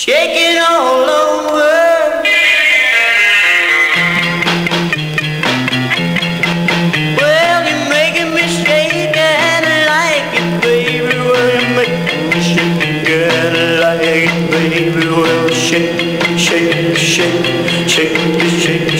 shaking all over. Well, you're making me shake and I like it, baby. Well, you're making me shake and I like it, baby. Well, shake, shake, shake, shake, shake.